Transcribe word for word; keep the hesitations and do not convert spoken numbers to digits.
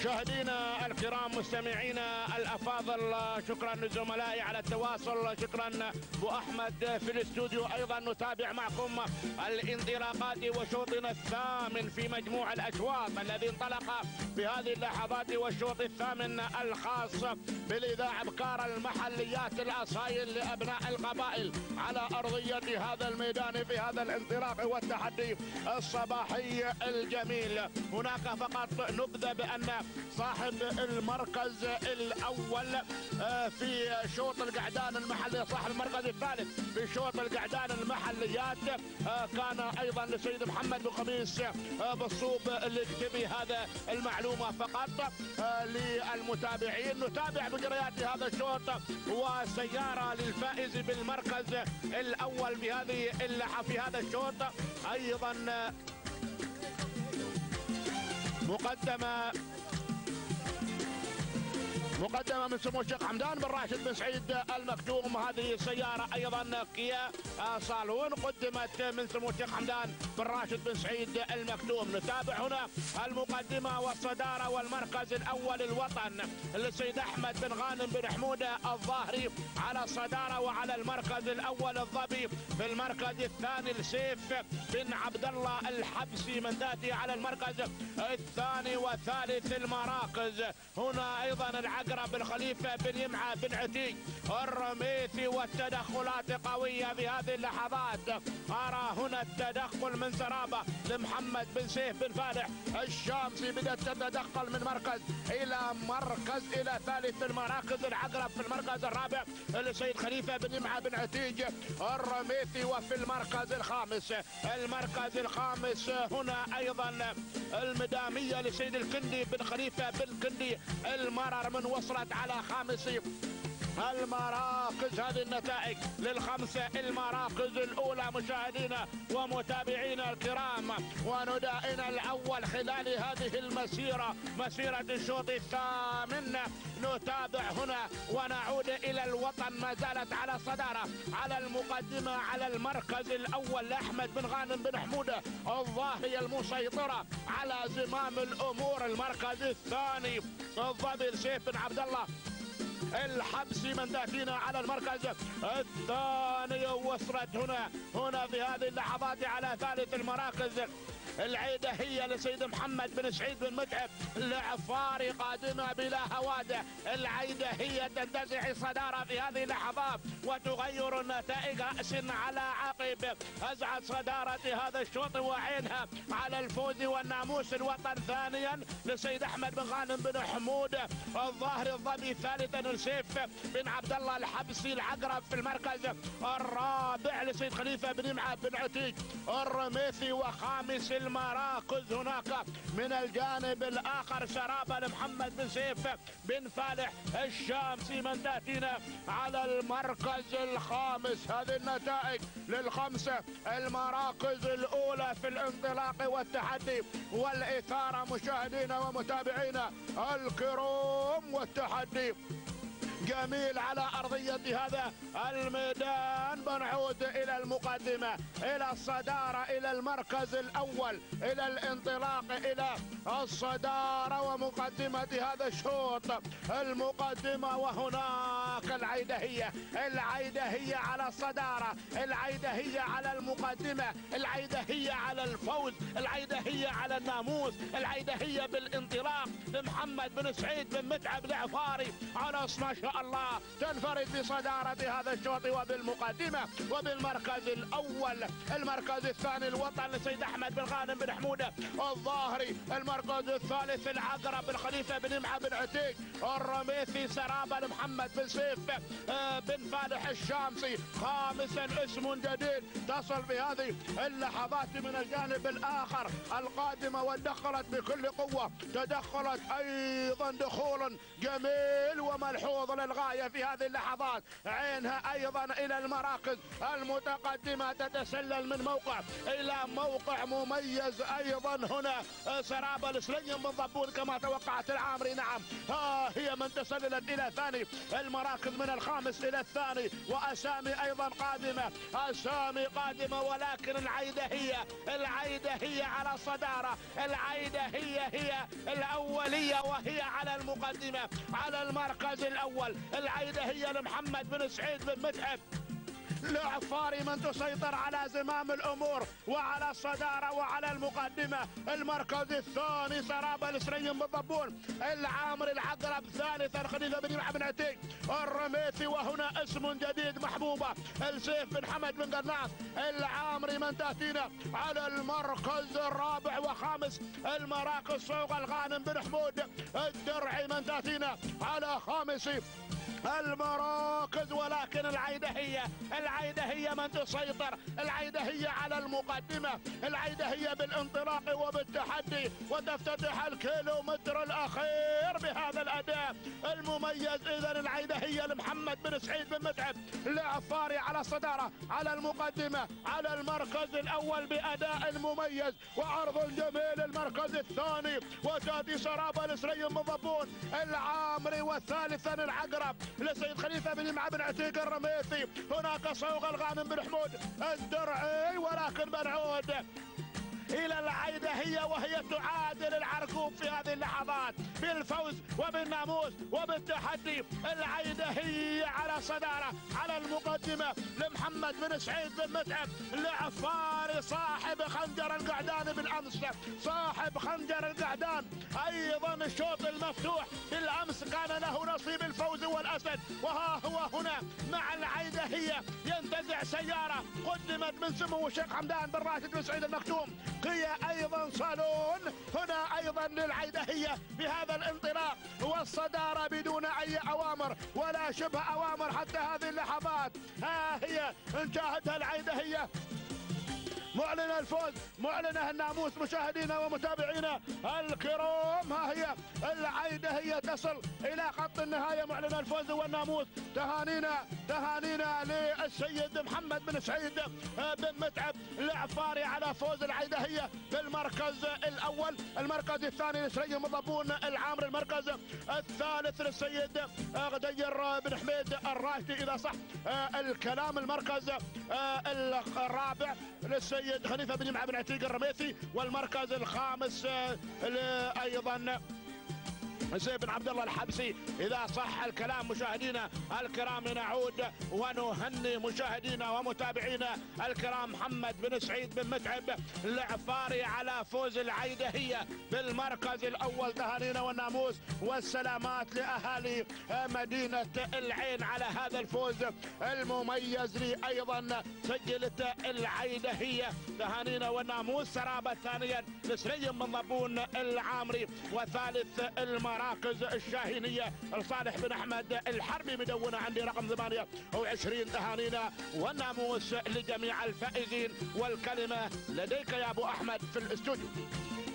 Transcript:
مشاهدينا الكرام مستمعينا الافاضل، شكرا لزملائي على التواصل، شكرا ابو احمد في الاستوديو. ايضا نتابع معكم الانطلاقات وشوطنا الثامن في مجموع الاشواط الذي انطلق في هذه اللحظات، والشوط الثامن الخاص بالاذاعه ابكار المحليات الاصايل لابناء القبائل على ارضيه هذا الميدان في هذا الانطلاق والتحدي الصباحي الجميل. هناك فقط نبذه بان صاحب المركز الاول في شوط القعدان المحلي، صاحب المركز الثالث في شوط القعدان المحليات كان ايضا لسيد محمد بن خميس بالصوب الاكتبي. هذا المعلومه فقط للمتابعين. نتابع مجريات هذا الشوط وسياره للفائز بالمركز الاول في هذه اللحظه في هذا الشوط. ايضا مقدمه مقدمة من سمو الشيخ حمدان بن راشد بن سعيد المكتوم. هذه السيارة أيضا كيا صالون قدمت من سمو الشيخ حمدان بن راشد بن سعيد المكتوم. نتابع هنا المقدمة والصدارة والمركز الأول الوطن للسيد أحمد بن غانم بن حمودة الظاهري على الصدارة، وعلى المركز الأول الظبي. في المركز الثاني السيف بن عبد الله الحبسي من ذاته على المركز الثاني والثالث المراكز. هنا أيضا العقل بن خليفة بن يمعة بن عتيق الرميثي، والتدخلات قوية في هذه اللحظات. أرى هنا التدخل من سرابة لمحمد بن سيف بن فالح الشامسي، بدأت تتدخل من مركز إلى مركز إلى ثالث المراكز. العقرب في المركز الرابع لسيد خليفة بن يمعة بن عتيق الرميثي. وفي المركز الخامس المركز الخامس هنا أيضا المدامية لسيد الكندي بن خليفة بن كندي المرر من وصلت على خامس المراكز. هذه النتائج للخمسة المراكز الأولى مشاهدينا ومتابعينا الكرام. وندائنا الأول خلال هذه المسيرة، مسيرة الشوط الثامن. نتابع هنا ونعود إلى الوطن، ما زالت على صدارة على المقدمة على المركز الأول لأحمد بن غانم بن حمودة الظاهري المسيطرة على زمام الأمور. المركز الثاني الظبي سيف بن عبد الله الحبسي من ذاتنا على المركز الثاني. وصلت هنا هنا في هذه اللحظات على ثالث المراكز العيدة هي لسيد محمد بن سعيد بن متعب العفاري قادمة بلا هوادة. العيدة هي تنتزع صدارة في هذه اللحظات وتغير النتائج رأس على عقب. أزعت صدارة هذا الشوط وعينها على الفوز والناموس الوطن. ثانيا لسيد أحمد بن غانم بن حمودة الظاهري الظبي. ثالثا السيف بن عبد الله الحبسي العقرب. في المركز الرابع لسيد خليفة بن يمعة بن عتيق الرميثي. وخامس المراكز هناك من الجانب الآخر سرابة لمحمد بن سيف بن فالح الشامسي من ذاتنا على المركز الخامس. هذه النتائج للخمسة المراكز الأولى في الانطلاق والتحدي والإثارة مشاهدينا ومتابعينا الكرام. والتحدي جميل على أرضية هذا الميدان. بنعود إلى المقدمة، إلى الصدارة، إلى المركز الأول، إلى الانطلاق، إلى الصدارة ومقدمة هذا الشوط. المقدمة وهناك العيدهية، العيدهية على الصدارة، العيدهية على المقدمة، العيدهية على الفوز، العيدهية على الناموس، العيدهية بالانطلاق لمحمد بن سعيد بن متعب العفاري. عناص ما شاء الله تنفرد بصدارة هذا الشوط وبالمقدمة. وبالمركز الأول المركز الثاني الوطن لسيد أحمد بن غانم بن حمودة الظاهري. المركز الثالث العقرب بن خليفة بن يمعة بن عتيق الرميثي. سرابة لمحمد بن سيف بن فالح الشامسي. خامسا اسم جديد تصل في هذه اللحظات من الجانب الآخر القادمة ودخلت بكل قوة. تدخلت أيضا دخول جميل وملحوظ للغاية في هذه اللحظات. عينها أيضا إلى المراكز المتقدمة، تتسلل من موقع إلى موقع مميز. أيضا هنا سرابة السليم بن ضبون كما توقعت العامري. نعم ها هي من تسللت إلى ثاني المراكز المراكز من الخامس الى الثاني، واسامي ايضا قادمه، اسامي قادمه، ولكن العيده هي العيده هي على الصداره، العيده هي هي الاوليه وهي على المقدمه على المركز الاول. العيده هي لمحمد بن سعيد بن متعب العفاري من تسيطر على زمام الامور وعلى الصداره وعلى المقدمه. المركز الثاني سرابه السريم بالضبون، العامري العقرب ثالثا خليفه بن يمع بن عتيق الرميثي، وهنا اسم جديد محبوبه السيف بن حمد بن قناص. العامري من تاتينا على المركز الرابع وخامس، المراكز سوق الغانم بن حمود الدرعي من تاتينا على خامس المراكز. ولكن العيده هي العيده هي من تسيطر، العيده هي على المقدمه، العيده هي بالانطلاق وبالتحدي، وتفتتح الكيلومتر الاخير بهذا الاداء المميز. اذا العيده هي لمحمد بن سعيد بن متعب العفاري على الصداره على المقدمه على المركز الاول باداء مميز وعرض جميل. المركز الثاني وتاتي سرابه السريم بن ضبون العامري، وثالثا العقرب لسيد خليفه بن يمع بن عتيق الرميثي. هناك سوق الغانم بن حمود الدرعي، ولكن بنعود الى العيده هي وهي تعادل العرقوب في هذه اللحظات بالفوز وبالناموس وبالتحدي. العيده هي على صداره على المقدمه لمحمد بن سعيد بن متعب العفاري صاحب خنجر القعدان بالامس، صاحب خنجر القعدان ايضا الشوط المفتوح بالامس كان له نصيب الفوز والاسد. وها هو هنا مع العيده هي ينتزع سياره قدمت من سمو الشيخ حمدان بن راشد بن سعيد المكتوم، قيا ايضا صالون. هنا ايضا للعيدهيه بهذا الانطلاق والصداره بدون اي اوامر ولا شبه اوامر حتى هذه اللحظات. ها هي نشاهدها العيدهيه معلنة الفوز، معلنة الناموس. مشاهدينا ومتابعينا الكرام، ها هي العيدة هي تصل إلى خط النهاية، معلنة الفوز والناموس. تهانينا تهانينا للسيد محمد بن سعيد بن متعب العفاري على فوز العيدة هي بالمركز الأول. المركز الثاني لسري مضبون العامري، المركز الثالث للسيد غدير بن حميد الراشدي إذا صح الكلام. المركز الرابع للسيد سيد خليفه بن يمع بن عتيق الرميثي، والمركز الخامس ايضا سيد بن عبد الله الحبسي اذا صح الكلام. مشاهدينا الكرام نعود ونهني مشاهدينا ومتابعينا الكرام محمد بن سعيد بن متعب العفاري على فوز العيدهيه بالمركز الاول. تهانينا والناموس والسلامات لاهالي مدينه العين على هذا الفوز المميز. لي ايضا سجلت العيدهيه تهانينا والناموس. سرابه ثانيا لسري بن ضبون العامري، وثالث المراكز مراكز الشاهينية لصالح بن أحمد الحربي. مدونة عندي رقم ثمانية وعشرين. تهانينا والناموس لجميع الفائزين، والكلمة لديك يا أبو أحمد في الاستوديو.